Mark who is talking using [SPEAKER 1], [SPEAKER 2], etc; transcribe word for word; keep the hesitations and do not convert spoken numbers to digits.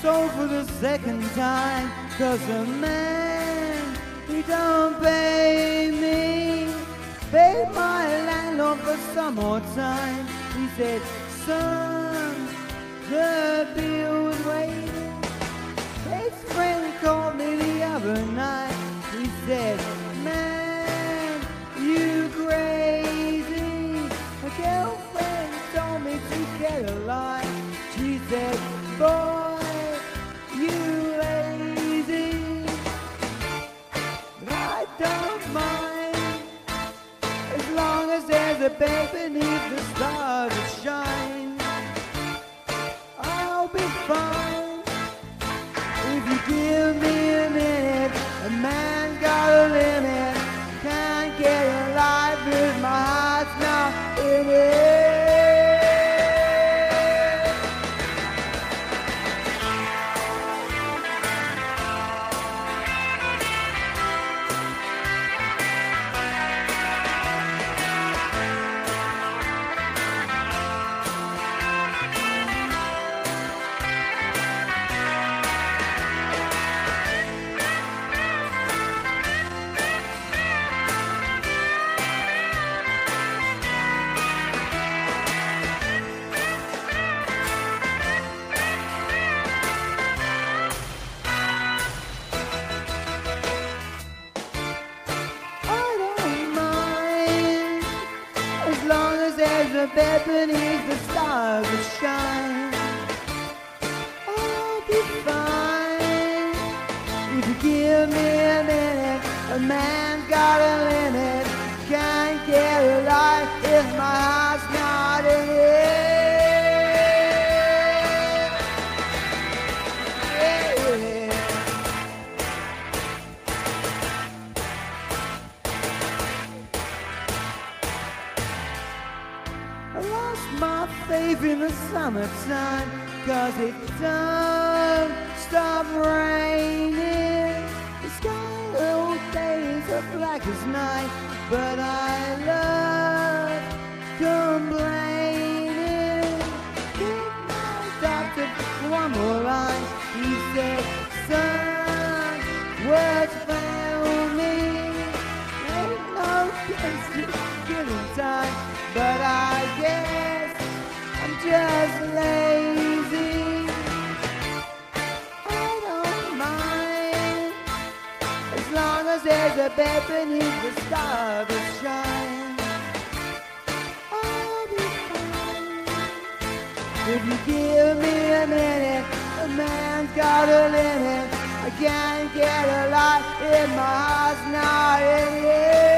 [SPEAKER 1] sold for the second time, cause a man, he don't pay me. Paid my landlord for some more time. He said, son, the bill was waiting. His friend called me the other night. He said, man, you crazy. My girlfriend told me to get a life. She said, boy, you lazy. But I don't mind, as long as there's a bed beneath the stars that shine. I'll be fine. If you give me a minute, a man's got a limit. Can't get a life with my heart's not in it. Bed beneath the stars that shine. I'll be fine. If you give me a minute, a man's got a limit. Can't get a life if my heart's not in it. My faith in the summertime, cause it don't stop raining. The sky all days are black as night, but I love complaining. Think my doctor one more line. He said, son, words fail me. Ain't no place to killing time, but I guess just lazy. I don't mind, as long as there's a bed beneath the stars that shine. I'll be fine. If you give me a minute, a man's got a limit. I can't get a lot in my heart's not in it.